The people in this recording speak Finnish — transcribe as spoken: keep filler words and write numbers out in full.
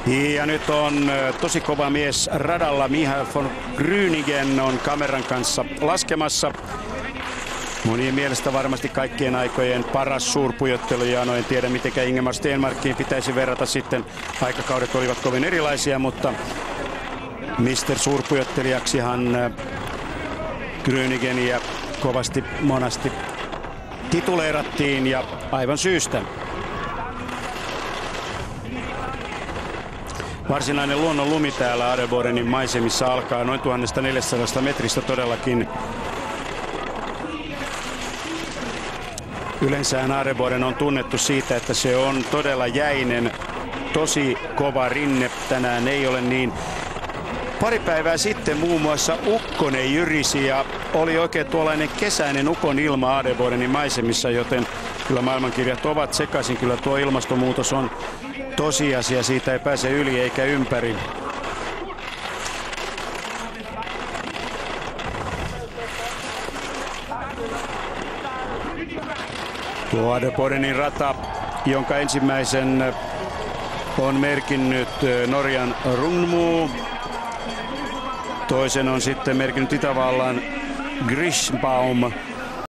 Ja nyt on tosi kova mies radalla. Michael von Grüningen on kameran kanssa laskemassa. Monien mielestä varmasti kaikkien aikojen paras suurpujottelu, ja no en tiedä mitenkä Ingemar Stenmarkiin pitäisi verrata sitten. Aikakaudet olivat kovin erilaisia, mutta mister Suurpujottelijaksihan Grüningeniä kovasti monasti tituleerattiin, ja aivan syystä. Varsinainen luonnon lumi täällä Adelbodenin maisemissa alkaa noin tuhatneljäsataa metristä todellakin. Yleensähän Adelboden on tunnettu siitä, että se on todella jäinen, tosi kova rinne. Tänään ei ole niin. Pari päivää sitten muun muassa ukkonen jyrisi ja oli oikein tuollainen kesäinen ukon ilma Adelbodenin maisemissa, joten kyllä maailmankirjat ovat sekaisin. Kyllä tuo ilmastonmuutos on tosiasia, siitä ei pääse yli eikä ympäri. Tuo Adelbodenin rata, jonka ensimmäisen on merkinnyt Norjan Rundmo. Toisen on sitten merkinnyt Itävallan Griesbaum.